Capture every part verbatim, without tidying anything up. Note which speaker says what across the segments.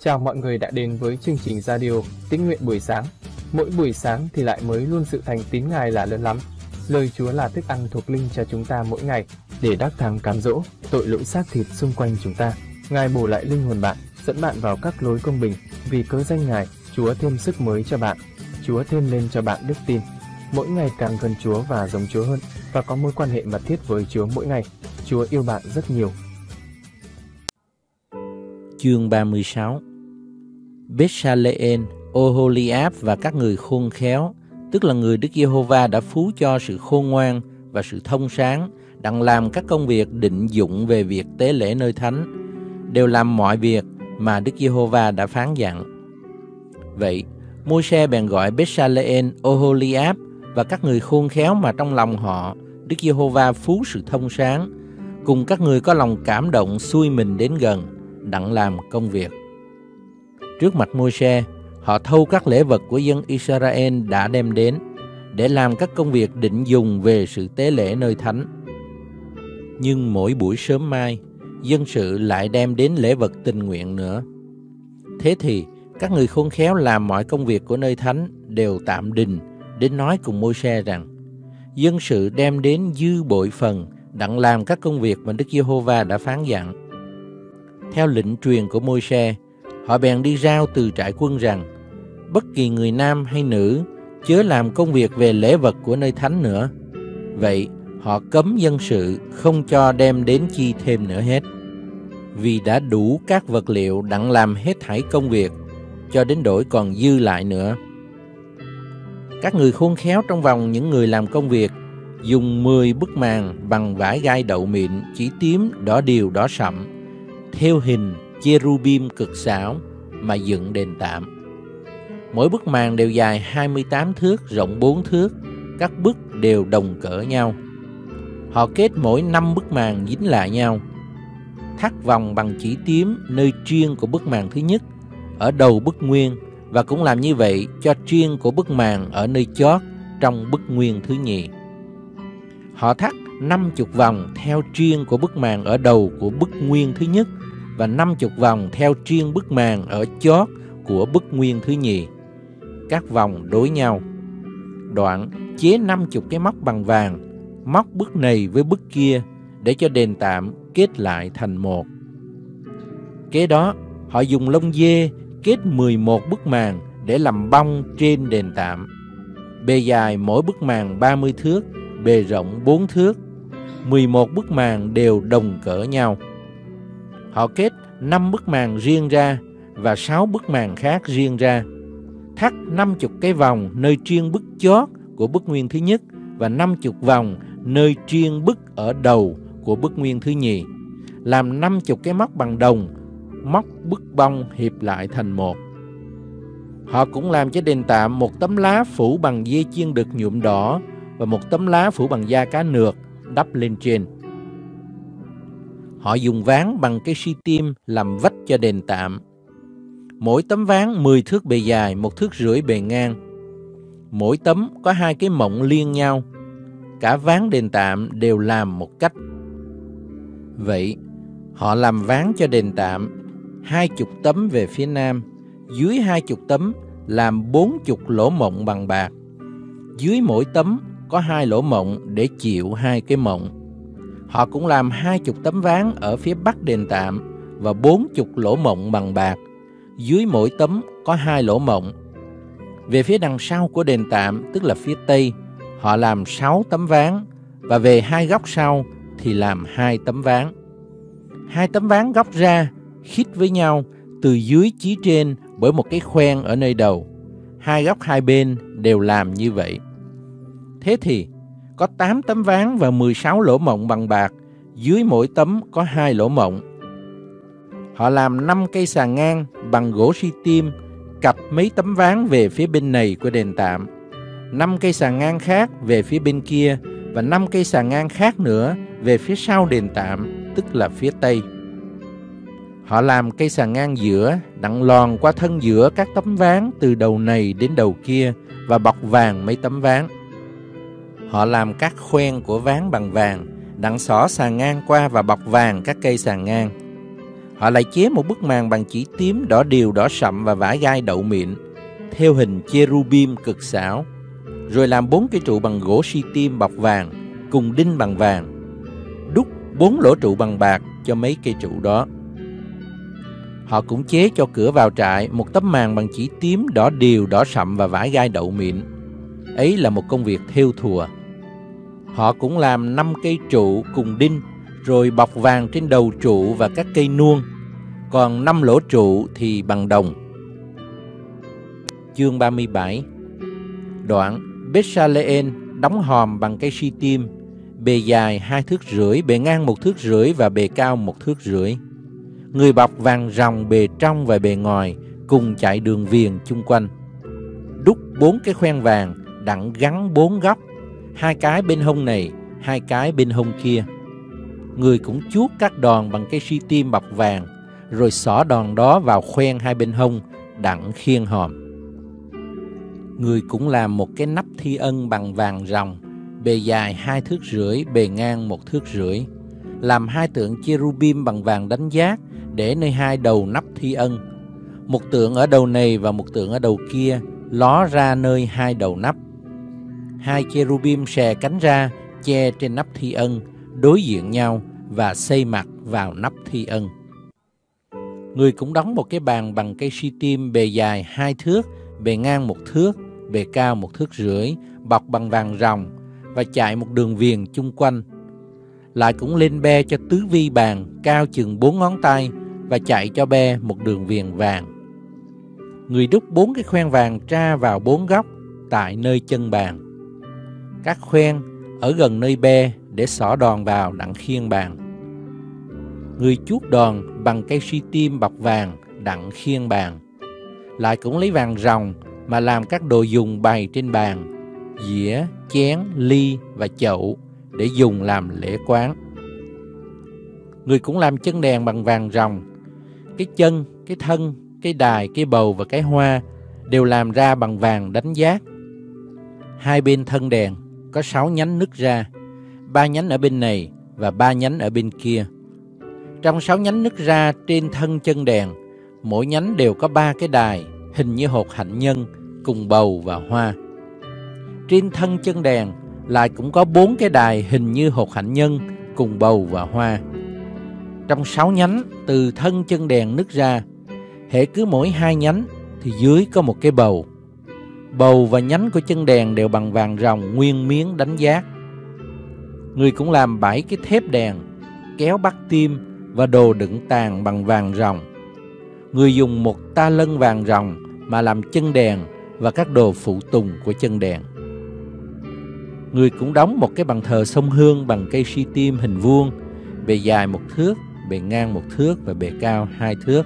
Speaker 1: Chào mọi người đã đến với chương trình radio Tĩnh Nguyện buổi sáng. Mỗi buổi sáng thì lại mới luôn sự thành tín Ngài là lớn lắm. Lời Chúa là thức ăn thuộc linh cho chúng ta mỗi ngày, để đắc thắng cám dỗ tội lỗi xác thịt xung quanh chúng ta. Ngài bổ lại linh hồn bạn, dẫn bạn vào các lối công bình. Vì cớ danh Ngài, Chúa thêm sức mới cho bạn. Chúa thêm lên cho bạn đức tin. Mỗi ngày càng gần Chúa và giống Chúa hơn, và có mối quan hệ mật thiết với Chúa mỗi ngày. Chúa yêu bạn rất nhiều.
Speaker 2: Chương ba mươi sáu. Bezaleel, Oholiab và các người khôn khéo, tức là người Đức Giê-hô-va đã phú cho sự khôn ngoan và sự thông sáng, đặng làm các công việc định dụng về việc tế lễ nơi thánh, đều làm mọi việc mà Đức Giê-hô-va đã phán dặn. Vậy, Môi-se bèn gọi Bezaleel, Oholiab và các người khôn khéo mà trong lòng họ Đức Giê-hô-va phú sự thông sáng, cùng các người có lòng cảm động xuôi mình đến gần, đặng làm công việc. Trước mặt Môi-se, họ thâu các lễ vật của dân Israel đã đem đến, để làm các công việc định dùng về sự tế lễ nơi thánh. Nhưng mỗi buổi sớm mai, dân sự lại đem đến lễ vật tình nguyện nữa. Thế thì, các người khôn khéo làm mọi công việc của nơi thánh đều tạm đình, đến nói cùng Môi-se rằng, dân sự đem đến dư bội phần, đặng làm các công việc mà Đức Giê-hô-va đã phán dặn. Theo lệnh truyền của Môi-se, họ bèn đi rao từ trại quân rằng, bất kỳ người nam hay nữ chớ làm công việc về lễ vật của nơi thánh nữa. Vậy họ cấm dân sự không cho đem đến chi thêm nữa hết, vì đã đủ các vật liệu đặng làm hết thảy công việc, cho đến đổi còn dư lại nữa. Các người khôn khéo trong vòng những người làm công việc dùng mười bức màn bằng vải gai đậu mịn, chỉ tím, đỏ điều, đỏ sậm, theo hình cherubim cực xảo mà dựng đền tạm. Mỗi bức màn đều dài hai mươi tám thước, rộng bốn thước, các bức đều đồng cỡ nhau. Họ kết mỗi năm bức màn dính lại nhau, thắt vòng bằng chỉ tím nơi triên của bức màn thứ nhất, ở đầu bức nguyên, và cũng làm như vậy cho triên của bức màn ở nơi chót trong bức nguyên thứ nhì. Họ thắt năm chục vòng theo triên của bức màn ở đầu của bức nguyên thứ nhất, và năm chục vòng theo triên bức màn ở chót của bức nguyên thứ nhì. Các vòng đối nhau. Đoạn chế năm chục cái móc bằng vàng, móc bức này với bức kia, để cho đền tạm kết lại thành một. Kế đó, họ dùng lông dê kết mười một bức màn để làm bông trên đền tạm. Bề dài mỗi bức màn ba mươi thước, bề rộng bốn thước. mười một bức màn đều đồng cỡ nhau. Họ kết năm bức màn riêng ra và sáu bức màn khác riêng ra. Thắt năm chục cái vòng nơi triên bức chót của bức nguyên thứ nhất và năm chục vòng nơi triên bức ở đầu của bức nguyên thứ nhì. Làm năm chục cái móc bằng đồng, móc bức bông hiệp lại thành một. Họ cũng làm cho đền tạm một tấm lá phủ bằng dây chiên đực nhuộm đỏ và một tấm lá phủ bằng da cá nược đắp lên trên. Họ dùng ván bằng cây si tim làm vách cho đền tạm. Mỗi tấm ván mười thước bề dài, một thước rưỡi bề ngang. Mỗi tấm có hai cái mộng liên nhau. Cả ván đền tạm đều làm một cách. Vậy, họ làm ván cho đền tạm, hai chục tấm về phía nam, dưới hai chục tấm làm bốn chục lỗ mộng bằng bạc. Dưới mỗi tấm có hai lỗ mộng để chịu hai cái mộng. Họ cũng làm hai chục tấm ván ở phía bắc đền tạm và bốn chục lỗ mộng bằng bạc. Dưới mỗi tấm có hai lỗ mộng. Về phía đằng sau của đền tạm, tức là phía tây, họ làm sáu tấm ván, và về hai góc sau thì làm hai tấm ván. Hai tấm ván góc ra, khít với nhau, từ dưới chí trên bởi một cái khoen ở nơi đầu. Hai góc hai bên đều làm như vậy. Thế thì, có tám tấm ván và mười sáu lỗ mộng bằng bạc, dưới mỗi tấm có hai lỗ mộng. Họ làm năm cây xà ngang bằng gỗ si tim, cặp mấy tấm ván về phía bên này của đền tạm, năm cây xà ngang khác về phía bên kia, và năm cây xà ngang khác nữa về phía sau đền tạm, tức là phía tây. Họ làm cây xà ngang giữa, đặng lòn qua thân giữa các tấm ván từ đầu này đến đầu kia, và bọc vàng mấy tấm ván. Họ làm các khoen của ván bằng vàng, đặng xỏ xà ngang qua và bọc vàng các cây xà ngang. Họ lại chế một bức màn bằng chỉ tím, đỏ điều, đỏ sậm và vải gai đậu mịn, theo hình cherubim cực xảo, rồi làm bốn cây trụ bằng gỗ si tim bọc vàng, cùng đinh bằng vàng, đúc bốn lỗ trụ bằng bạc cho mấy cây trụ đó. Họ cũng chế cho cửa vào trại một tấm màn bằng chỉ tím, đỏ điều, đỏ sậm và vải gai đậu mịn. Ấy là một công việc thêu thùa. Họ cũng làm năm cây trụ cùng đinh, rồi bọc vàng trên đầu trụ và các cây nuông, còn năm lỗ trụ thì bằng đồng. Chương ba mươi bảy. Đoạn Bethsaleên đóng hòm bằng cây si tim, bề dài hai thước rưỡi, bề ngang một thước rưỡi và bề cao một thước rưỡi. Người bọc vàng ròng bề trong và bề ngoài, cùng chạy đường viền chung quanh. Đúc bốn cái khoen vàng đặng gắn bốn góc, hai cái bên hông này, hai cái bên hông kia. Người cũng chuốt các đòn bằng cây si tim bọc vàng, rồi xỏ đòn đó vào khoen hai bên hông đặng khiêng hòm. Người cũng làm một cái nắp thi ân bằng vàng ròng, bề dài hai thước rưỡi, bề ngang một thước rưỡi. Làm hai tượng cherubim bằng vàng đánh giác để nơi hai đầu nắp thi ân, một tượng ở đầu này và một tượng ở đầu kia, ló ra nơi hai đầu nắp. Hai cherubim xè cánh ra, che trên nắp thi ân, đối diện nhau và xây mặt vào nắp thi ân. Người cũng đóng một cái bàn bằng cây si tim bề dài hai thước, bề ngang một thước, bề cao một thước rưỡi, bọc bằng vàng ròng và chạy một đường viền chung quanh. Lại cũng lên be cho tứ vi bàn cao chừng bốn ngón tay và chạy cho be một đường viền vàng. Người đúc bốn cái khoen vàng tra vào bốn góc tại nơi chân bàn. Các khoen ở gần nơi be để xỏ đòn vào đặng khiêng bàn. Người chuốt đòn bằng cây si tim bọc vàng đặng khiêng bàn. Lại cũng lấy vàng ròng mà làm các đồ dùng bày trên bàn, dĩa, chén, ly và chậu để dùng làm lễ quán. Người cũng làm chân đèn bằng vàng ròng. Cái chân, cái thân, cái đài, cái bầu và cái hoa đều làm ra bằng vàng đánh giác. Hai bên thân đèn có sáu nhánh nứt ra, ba nhánh ở bên này và ba nhánh ở bên kia. Trong sáu nhánh nứt ra trên thân chân đèn, mỗi nhánh đều có ba cái đài hình như hột hạnh nhân cùng bầu và hoa. Trên thân chân đèn lại cũng có bốn cái đài hình như hột hạnh nhân cùng bầu và hoa. Trong sáu nhánh từ thân chân đèn nứt ra, hễ cứ mỗi hai nhánh thì dưới có một cái bầu. Bầu và nhánh của chân đèn đều bằng vàng ròng nguyên miếng đánh giác. Người cũng làm bảy cái thép đèn, kéo bắt tim và đồ đựng tàn bằng vàng ròng. Người dùng một ta lân vàng ròng mà làm chân đèn và các đồ phụ tùng của chân đèn. Người cũng đóng một cái bàn thờ sông hương bằng cây si tim hình vuông, bề dài một thước, bề ngang một thước và bề cao hai thước.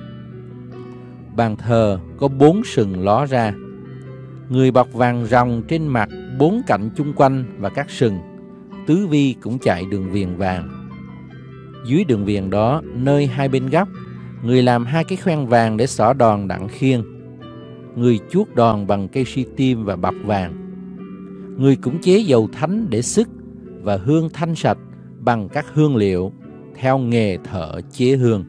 Speaker 2: Bàn thờ có bốn sừng ló ra. Người bọc vàng ròng trên mặt bốn cạnh chung quanh và các sừng, tứ vi cũng chạy đường viền vàng. Dưới đường viền đó, nơi hai bên góc, người làm hai cái khoen vàng để xỏ đòn đặng khiêng. Người chuốt đòn bằng cây si tim và bọc vàng. Người cũng chế dầu thánh để sức và hương thanh sạch bằng các hương liệu theo nghề thợ chế hương.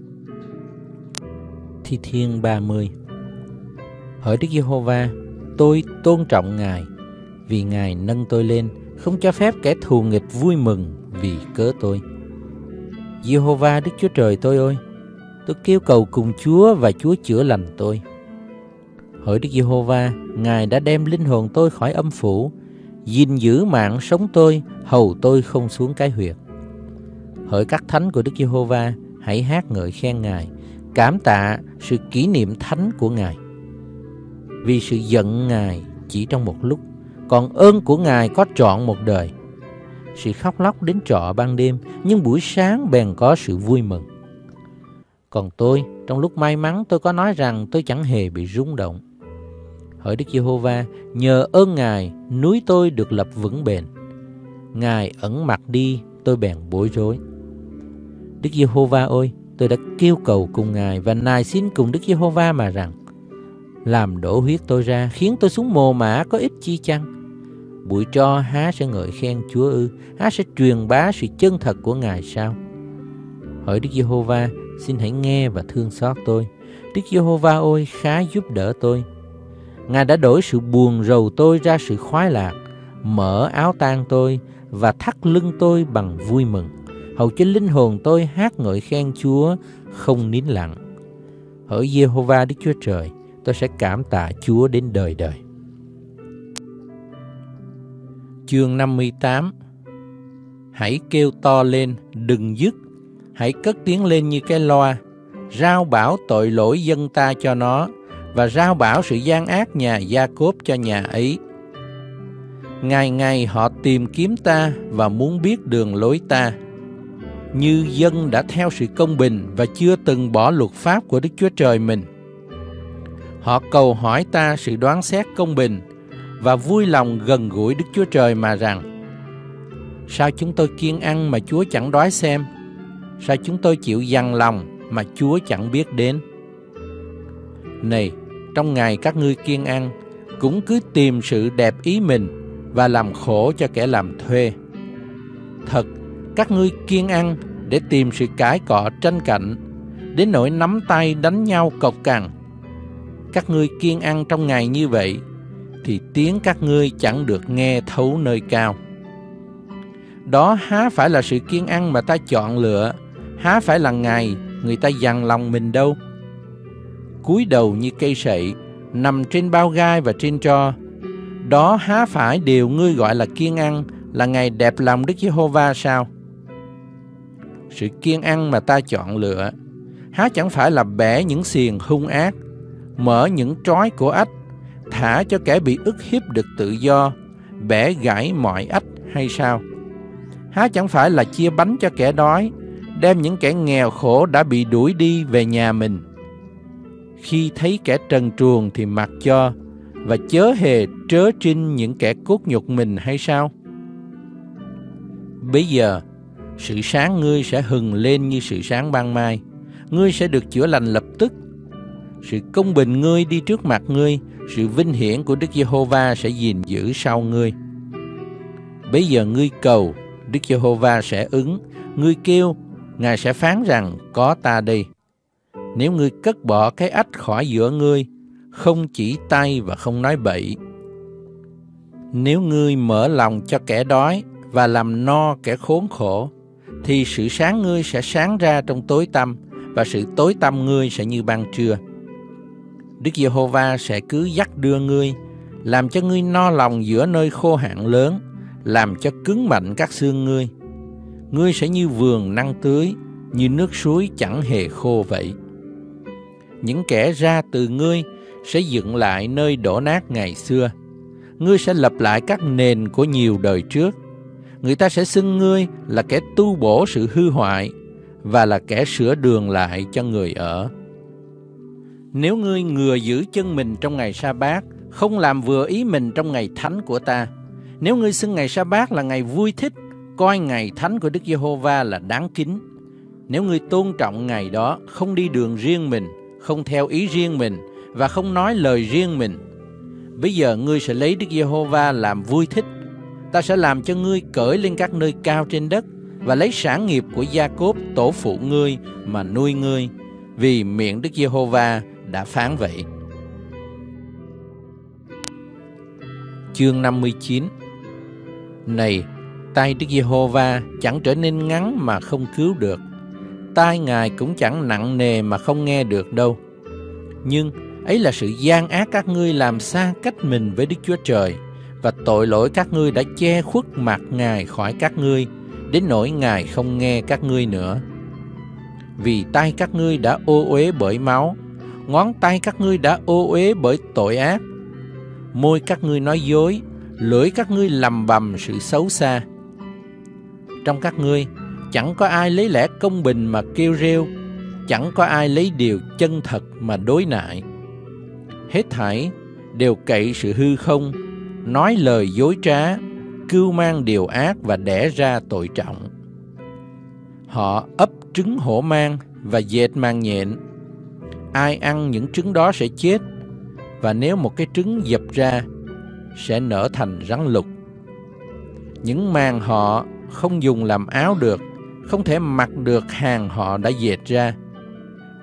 Speaker 2: Thi Thiên ba mươi. Hỡi Đức Giê-hô-va, tôi tôn trọng Ngài, vì Ngài nâng tôi lên, không cho phép kẻ thù nghịch vui mừng vì cớ tôi. Giê-hô-va Đức Chúa Trời tôi ơi, tôi kêu cầu cùng Chúa và Chúa chữa lành tôi. Hỡi Đức Giê-hô-va, Ngài đã đem linh hồn tôi khỏi âm phủ, gìn giữ mạng sống tôi, hầu tôi không xuống cái huyệt. Hỡi các thánh của Đức Giê-hô-va, hãy hát ngợi khen Ngài, cảm tạ sự kỷ niệm thánh của Ngài. Vì sự giận Ngài chỉ trong một lúc, còn ơn của Ngài có trọn một đời. Sự khóc lóc đến trọ ban đêm, nhưng buổi sáng bèn có sự vui mừng. Còn tôi, trong lúc may mắn tôi có nói rằng tôi chẳng hề bị rung động. Hỡi Đức Giê-hô-va, nhờ ơn Ngài, núi tôi được lập vững bền. Ngài ẩn mặt đi, tôi bèn bối rối. Đức Giê-hô-va ơi, tôi đã kêu cầu cùng Ngài và nài xin cùng Đức Giê-hô-va mà rằng: làm đổ huyết tôi ra, khiến tôi xuống mồ mả có ích chi chăng? Bụi tro há sẽ ngợi khen Chúa ư? Há sẽ truyền bá sự chân thật của Ngài sao? Hỡi Đức Giê-hô-va, xin hãy nghe và thương xót tôi. Đức Giê-hô-va ơi, khá giúp đỡ tôi. Ngài đã đổi sự buồn rầu tôi ra sự khoái lạc, mở áo tang tôi và thắt lưng tôi bằng vui mừng, hầu cho linh hồn tôi hát ngợi khen Chúa không nín lặng. Hỡi Giê-hô-va Đức Chúa Trời, tôi sẽ cảm tạ Chúa đến đời đời. Chương năm mươi tám. Hãy kêu to lên, đừng dứt. Hãy cất tiếng lên như cái loa, rao bảo tội lỗi dân ta cho nó, và rao bảo sự gian ác nhà Gia-cốp cho nhà ấy. Ngày ngày họ tìm kiếm ta và muốn biết đường lối ta. Như dân đã theo sự công bình và chưa từng bỏ luật pháp của Đức Chúa Trời mình. Họ cầu hỏi ta sự đoán xét công bình và vui lòng gần gũi Đức Chúa Trời mà rằng: sao chúng tôi kiêng ăn mà Chúa chẳng đói xem? Sao chúng tôi chịu dằn lòng mà Chúa chẳng biết đến? Này, trong ngày các ngươi kiêng ăn, cũng cứ tìm sự đẹp ý mình và làm khổ cho kẻ làm thuê. Thật, các ngươi kiêng ăn để tìm sự cãi cọ tranh cạnh, đến nỗi nắm tay đánh nhau cộc cằn. Các ngươi kiêng ăn trong ngày như vậy, thì tiếng các ngươi chẳng được nghe thấu nơi cao. Đó há phải là sự kiêng ăn mà ta chọn lựa, há phải là ngày người ta dằn lòng mình đâu. Cúi đầu như cây sậy, nằm trên bao gai và trên tro, đó há phải điều ngươi gọi là kiêng ăn, là ngày đẹp lòng Đức Giê-hô-va sao? Sự kiêng ăn mà ta chọn lựa, há chẳng phải là bẻ những xiềng hung ác, mở những trói của ách, thả cho kẻ bị ức hiếp được tự do, bẻ gãy mọi ách hay sao? Há chẳng phải là chia bánh cho kẻ đói, đem những kẻ nghèo khổ đã bị đuổi đi về nhà mình? Khi thấy kẻ trần truồng thì mặc cho, và chớ hề trớ trinh những kẻ cốt nhục mình hay sao? Bây giờ, sự sáng ngươi sẽ hừng lên như sự sáng ban mai, ngươi sẽ được chữa lành lập tức. Sự công bình ngươi đi trước mặt ngươi, sự vinh hiển của Đức Giê-hô-va sẽ gìn giữ sau ngươi. Bây giờ ngươi cầu, Đức Giê-hô-va sẽ ứng, ngươi kêu, Ngài sẽ phán rằng có ta đây. Nếu ngươi cất bỏ cái ách khỏi giữa ngươi, không chỉ tay và không nói bậy. Nếu ngươi mở lòng cho kẻ đói và làm no kẻ khốn khổ, thì sự sáng ngươi sẽ sáng ra trong tối tăm, và sự tối tăm ngươi sẽ như ban trưa. Đức Giê-hô-va sẽ cứ dắt đưa ngươi, làm cho ngươi no lòng giữa nơi khô hạn lớn, làm cho cứng mạnh các xương ngươi. Ngươi sẽ như vườn năng tưới, như nước suối chẳng hề khô vậy. Những kẻ ra từ ngươi sẽ dựng lại nơi đổ nát ngày xưa. Ngươi sẽ lập lại các nền của nhiều đời trước. Người ta sẽ xưng ngươi là kẻ tu bổ sự hư hoại, và là kẻ sửa đường lại cho người ở. Nếu ngươi ngừa giữ chân mình trong ngày sa-bát, không làm vừa ý mình trong ngày thánh của ta, nếu ngươi xưng ngày sa-bát là ngày vui thích, coi ngày thánh của Đức Giê-hô-va là đáng kính, nếu ngươi tôn trọng ngày đó, không đi đường riêng mình, không theo ý riêng mình, và không nói lời riêng mình, bây giờ ngươi sẽ lấy Đức Giê-hô-va làm vui thích. Ta sẽ làm cho ngươi cởi lên các nơi cao trên đất, và lấy sản nghiệp của Gia-cốp tổ phụ ngươi mà nuôi ngươi, vì miệng Đức Giê-hô-va đã phán vậy. Chương năm mươi chín. Này, tay Đức Giê-hô-va chẳng trở nên ngắn mà không cứu được, tai Ngài cũng chẳng nặng nề mà không nghe được đâu. Nhưng ấy là sự gian ác các ngươi làm xa cách mình với Đức Chúa Trời, và tội lỗi các ngươi đã che khuất mặt Ngài khỏi các ngươi, đến nỗi Ngài không nghe các ngươi nữa. Vì tay các ngươi đã ô uế bởi máu, ngón tay các ngươi đã ô uế bởi tội ác. Môi các ngươi nói dối, lưỡi các ngươi lầm bầm sự xấu xa. Trong các ngươi chẳng có ai lấy lẽ công bình mà kêu rêu, chẳng có ai lấy điều chân thật mà đối nại. Hết thảy đều cậy sự hư không, nói lời dối trá, cưu mang điều ác và đẻ ra tội trọng. Họ ấp trứng hổ mang và dệt màng nhện. Ai ăn những trứng đó sẽ chết, và nếu một cái trứng dập ra, sẽ nở thành rắn lục. Những màng họ không dùng làm áo được, không thể mặc được hàng họ đã dệt ra.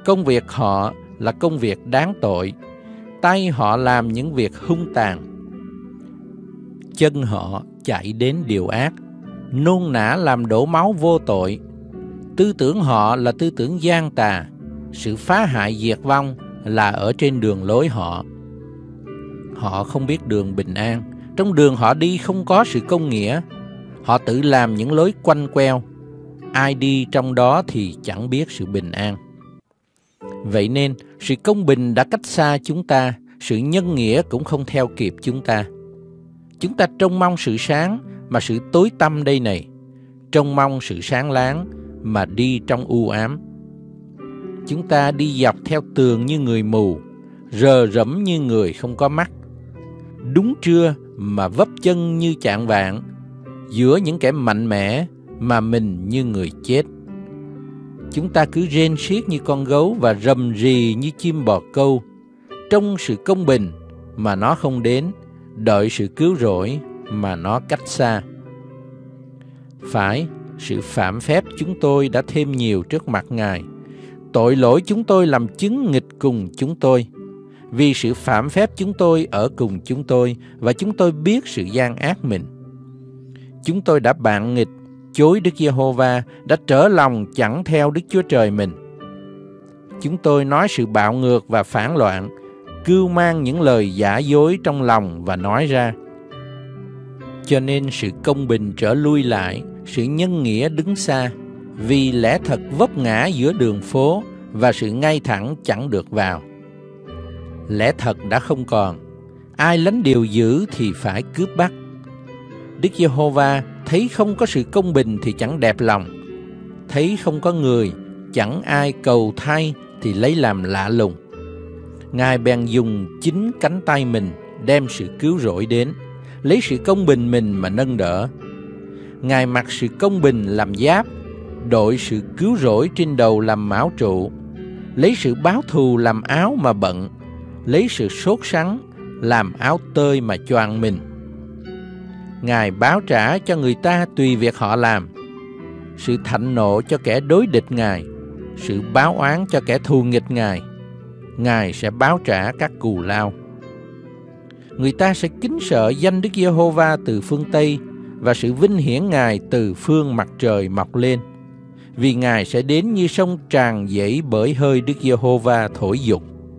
Speaker 2: Công việc họ là công việc đáng tội, tay họ làm những việc hung tàn. Chân họ chạy đến điều ác, nôn nã làm đổ máu vô tội. Tư tưởng họ là tư tưởng gian tà, sự phá hại diệt vong là ở trên đường lối họ. Họ không biết đường bình an, trong đường họ đi không có sự công nghĩa. Họ tự làm những lối quanh queo, ai đi trong đó thì chẳng biết sự bình an. Vậy nên, sự công bình đã cách xa chúng ta, sự nhân nghĩa cũng không theo kịp chúng ta. Chúng ta trông mong sự sáng, mà sự tối tăm đây này, trông mong sự sáng láng, mà đi trong u ám. Chúng ta đi dọc theo tường như người mù, rờ rẫm như người không có mắt. Đúng trưa mà vấp chân như chạng vạng, giữa những kẻ mạnh mẽ mà mình như người chết. Chúng ta cứ rên xiết như con gấu và rầm rì như chim bồ câu, trông sự công bình mà nó không đến, đợi sự cứu rỗi mà nó cách xa. Phải, sự phạm phép chúng tôi đã thêm nhiều trước mặt Ngài. Tội lỗi chúng tôi làm chứng nghịch cùng chúng tôi. Vì sự phạm phép chúng tôi ở cùng chúng tôi, và chúng tôi biết sự gian ác mình. Chúng tôi đã bạn nghịch, chối Đức Giê-hô-va, đã trở lòng chẳng theo Đức Chúa Trời mình. Chúng tôi nói sự bạo ngược và phản loạn, cưu mang những lời giả dối trong lòng và nói ra. Cho nên sự công bình trở lui lại, sự nhân nghĩa đứng xa, vì lẽ thật vấp ngã giữa đường phố và sự ngay thẳng chẳng được vào. Lẽ thật đã không còn, ai lánh điều dữ thì phải cướp bắt. Đức Giê-hô-va thấy không có sự công bình thì chẳng đẹp lòng, thấy không có người, chẳng ai cầu thay thì lấy làm lạ lùng. Ngài bèn dùng chính cánh tay mình đem sự cứu rỗi đến, lấy sự công bình mình mà nâng đỡ. Ngài mặc sự công bình làm giáp, đội sự cứu rỗi trên đầu làm mão trụ, lấy sự báo thù làm áo mà bận, lấy sự sốt sắng làm áo tơi mà choàng mình. Ngài báo trả cho người ta tùy việc họ làm, sự thạnh nộ cho kẻ đối địch Ngài, sự báo oán cho kẻ thù nghịch Ngài. Ngài sẽ báo trả các cù lao. Người ta sẽ kính sợ danh Đức Giê-hô-va từ phương Tây, và sự vinh hiển Ngài từ phương mặt trời mọc lên. Vì Ngài sẽ đến như sông tràn dãy bởi hơi Đức Giê-hô-va thổi dục.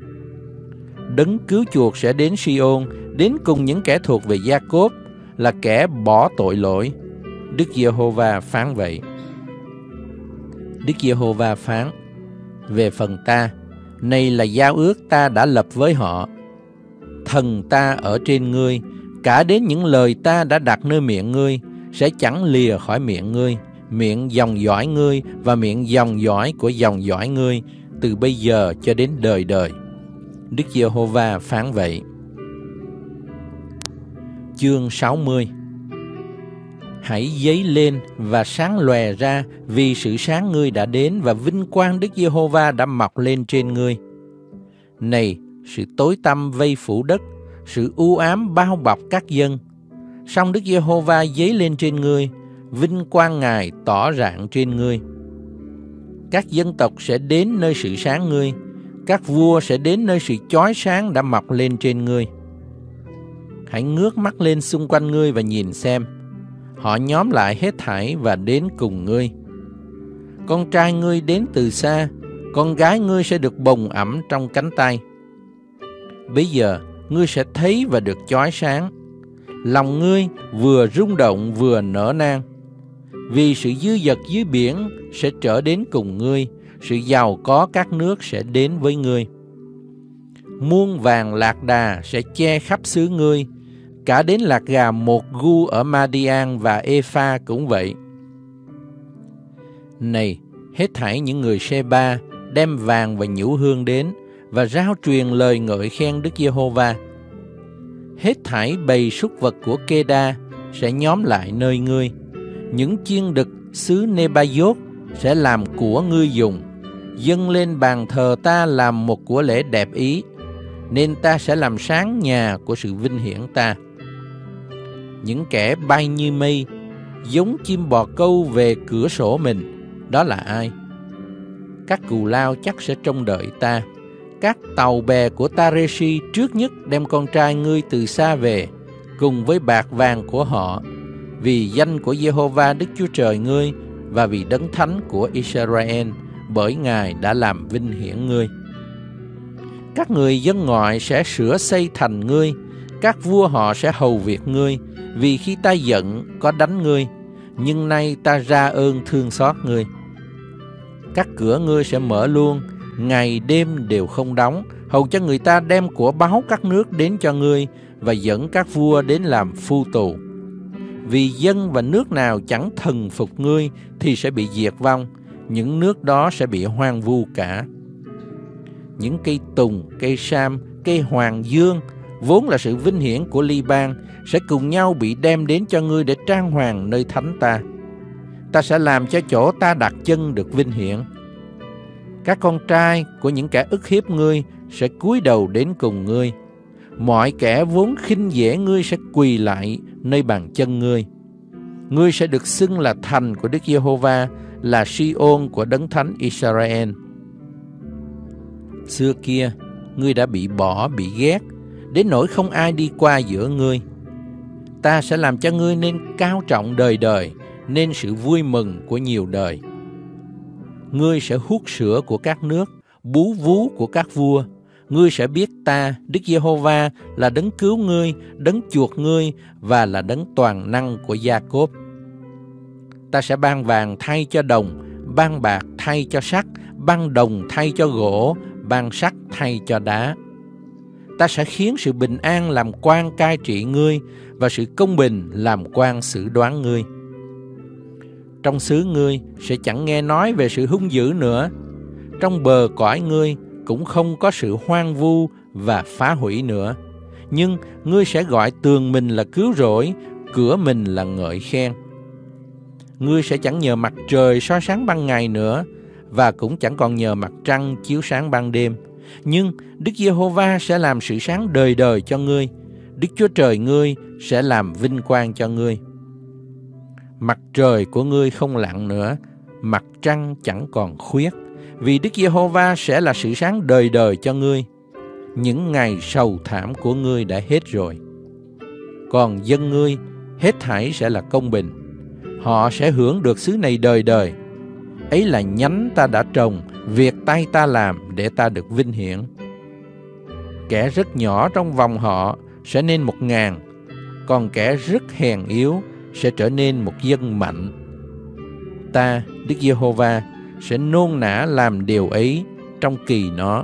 Speaker 2: Đấng cứu chuộc sẽ đến Si-ôn, đến cùng những kẻ thuộc về Gia-cốp, là kẻ bỏ tội lỗi. Đức Giê-hô-va phán vậy. Đức Giê-hô-va phán: Về phần ta, này là giao ước ta đã lập với họ. Thần ta ở trên ngươi, cả đến những lời ta đã đặt nơi miệng ngươi, sẽ chẳng lìa khỏi miệng ngươi, miệng dòng dõi ngươi và miệng dòng dõi của dòng dõi ngươi, từ bây giờ cho đến đời đời. Đức Giê-hô-va phán vậy. Chương sáu mươi. Hãy dấy lên và sáng lòe ra, vì sự sáng ngươi đã đến và vinh quang Đức Giê-hô-va đã mọc lên trên ngươi. Này, sự tối tăm vây phủ đất, sự u ám bao bọc các dân. Song Đức Giê-hô-va dấy lên trên ngươi, vinh quang Ngài tỏ rạng trên ngươi. Các dân tộc sẽ đến nơi sự sáng ngươi, các vua sẽ đến nơi sự chói sáng đã mọc lên trên ngươi. Hãy ngước mắt lên xung quanh ngươi và nhìn xem, họ nhóm lại hết thảy và đến cùng ngươi. Con trai ngươi đến từ xa, con gái ngươi sẽ được bồng ẵm trong cánh tay. Bây giờ ngươi sẽ thấy và được chói sáng, lòng ngươi vừa rung động vừa nở nang. Vì sự dư dật dưới biển sẽ trở đến cùng ngươi, sự giàu có các nước sẽ đến với ngươi. Muôn vàng lạc đà sẽ che khắp xứ ngươi, cả đến lạc gà một gu ở Madian và Epha cũng vậy. Này, hết thảy những người Sê-ba đem vàng và nhũ hương đến và rao truyền lời ngợi khen Đức Giê-hô-va. Hết thảy bầy súc vật của Kê-đa sẽ nhóm lại nơi ngươi. Những chiên đực xứ Nê-ba-dốt sẽ làm của ngươi dùng, dâng lên bàn thờ ta làm một của lễ đẹp ý, nên ta sẽ làm sáng nhà của sự vinh hiển ta. Những kẻ bay như mây, giống chim bồ câu về cửa sổ mình, đó là ai? Các cù lao chắc sẽ trông đợi ta. Các tàu bè của Tareshi trước nhất đem con trai ngươi từ xa về, cùng với bạc vàng của họ, vì danh của Giê-hô-va Đức Chúa Trời ngươi và vì đấng thánh của Israel, bởi Ngài đã làm vinh hiển ngươi. Các người dân ngoại sẽ sửa xây thành ngươi, các vua họ sẽ hầu việc ngươi, vì khi ta giận có đánh ngươi, nhưng nay ta ra ơn thương xót ngươi. Các cửa ngươi sẽ mở luôn, ngày đêm đều không đóng, hầu cho người ta đem của báu các nước đến cho ngươi và dẫn các vua đến làm phu tù. Vì dân và nước nào chẳng thần phục ngươi thì sẽ bị diệt vong, những nước đó sẽ bị hoang vu cả. Những cây tùng, cây sam, cây hoàng dương, vốn là sự vinh hiển của Li-ban, sẽ cùng nhau bị đem đến cho ngươi để trang hoàng nơi thánh ta. Ta sẽ làm cho chỗ ta đặt chân được vinh hiển. Các con trai của những kẻ ức hiếp ngươi sẽ cúi đầu đến cùng ngươi. Mọi kẻ vốn khinh dễ ngươi sẽ quỳ lại nơi bàn chân ngươi. Ngươi sẽ được xưng là thành của Đức Giê-hô-va, là Si-ôn của đấng thánh Israel. Xưa kia, ngươi đã bị bỏ, bị ghét, đến nỗi không ai đi qua giữa ngươi. Ta sẽ làm cho ngươi nên cao trọng đời đời, nên sự vui mừng của nhiều đời. Ngươi sẽ hút sữa của các nước, bú vú của các vua. Ngươi sẽ biết ta, Đức Giê-hô-va, là đấng cứu ngươi, đấng chuộc ngươi và là đấng toàn năng của Gia-cốp. Ta sẽ ban vàng thay cho đồng, ban bạc thay cho sắt, ban đồng thay cho gỗ, ban sắt thay cho đá. Ta sẽ khiến sự bình an làm quan cai trị ngươi và sự công bình làm quan xử đoán ngươi. Trong xứ ngươi sẽ chẳng nghe nói về sự hung dữ nữa. Trong bờ cõi ngươi cũng không có sự hoang vu và phá hủy nữa. Nhưng ngươi sẽ gọi tường mình là cứu rỗi, cửa mình là ngợi khen. Ngươi sẽ chẳng nhờ mặt trời soi sáng ban ngày nữa, và cũng chẳng còn nhờ mặt trăng chiếu sáng ban đêm. Nhưng Đức Giê-hô-va sẽ làm sự sáng đời đời cho ngươi. Đức Chúa Trời ngươi sẽ làm vinh quang cho ngươi. Mặt trời của ngươi không lặn nữa, mặt trăng chẳng còn khuyết, vì Đức Giê-hô-va sẽ là sự sáng đời đời cho ngươi. Những ngày sầu thảm của ngươi đã hết rồi. Còn dân ngươi, hết thảy sẽ là công bình. Họ sẽ hưởng được xứ này đời đời. Ấy là nhánh ta đã trồng, việc tay ta làm để ta được vinh hiển. Kẻ rất nhỏ trong vòng họ sẽ nên một ngàn, còn kẻ rất hèn yếu sẽ trở nên một dân mạnh. Ta, Đức Giê-hô-va, sẽ nôn nã làm điều ấy trong kỳ nó.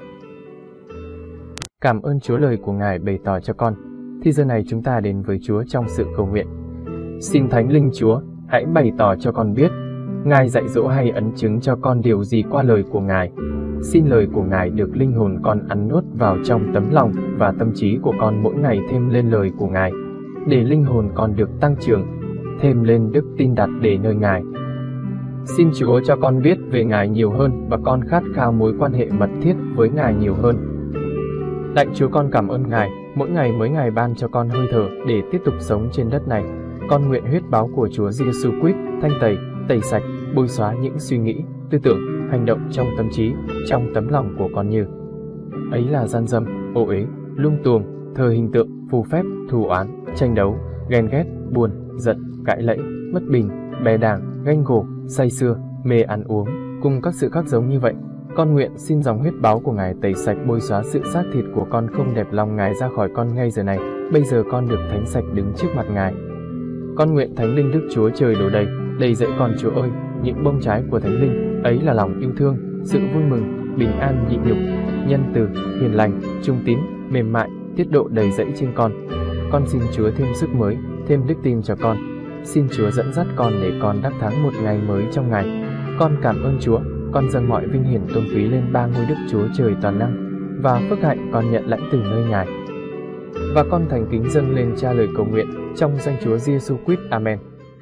Speaker 1: Cảm ơn Chúa lời của Ngài bày tỏ cho con. Thì giờ này chúng ta đến với Chúa trong sự cầu nguyện. Xin Thánh Linh Chúa, hãy bày tỏ cho con biết, Ngài dạy dỗ hay ấn chứng cho con điều gì qua lời của Ngài. Xin lời của Ngài được linh hồn con ăn nuốt vào trong tấm lòng và tâm trí của con mỗi ngày thêm lên lời của Ngài, để linh hồn con được tăng trưởng, thêm lên đức tin đặt để nơi Ngài. Xin Chúa cho con biết về Ngài nhiều hơn và con khát khao mối quan hệ mật thiết với Ngài nhiều hơn. Lạy Chúa, con cảm ơn Ngài, mỗi ngày mới Ngài ban cho con hơi thở để tiếp tục sống trên đất này. Con nguyện huyết báo của Chúa Giêsu Christ thanh tẩy, tẩy sạch, bôi xóa những suy nghĩ, tư tưởng, hành động trong tâm trí, trong tấm lòng của con như ấy là gian dâm, ô uế, lung tuồng, thờ hình tượng, phù phép, thù oán, tranh đấu, ghen ghét, buồn, giận, cãi lẫy, bất bình, bè đảng, ganh gổ, say sưa, mê ăn uống, cùng các sự khác giống như vậy. Con nguyện xin dòng huyết báo của Ngài tẩy sạch, bôi xóa sự xác thịt của con không đẹp lòng Ngài ra khỏi con ngay giờ này. Bây giờ con được thánh sạch đứng trước mặt Ngài. Con nguyện Thánh Linh Đức Chúa Trời đổ đầy, đầy dẫy con Chúa ơi, những bông trái của Thánh Linh, ấy là lòng yêu thương, sự vui mừng, bình an nhịn nhục, nhân từ, hiền lành, trung tín, mềm mại, tiết độ đầy dẫy trên con. Con xin Chúa thêm sức mới, thêm đức tin cho con. Xin Chúa dẫn dắt con để con đắc thắng một ngày mới trong Ngài. Con cảm ơn Chúa, con dâng mọi vinh hiển tôn quý lên ba ngôi Đức Chúa Trời toàn năng, và phước hạnh con nhận lãnh từ nơi Ngài. Và con thành kính dâng lên Cha lời cầu nguyện trong danh Chúa Giêsu Christ. Amen.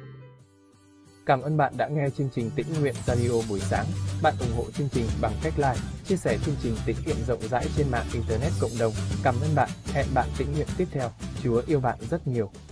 Speaker 1: Cảm ơn bạn đã nghe chương trình Tĩnh Nguyện Radio buổi sáng. Bạn ủng hộ chương trình bằng cách like, chia sẻ chương trình tĩnh nguyện rộng rãi trên mạng Internet cộng đồng. Cảm ơn bạn. Hẹn bạn tĩnh nguyện tiếp theo. Chúa yêu bạn rất nhiều.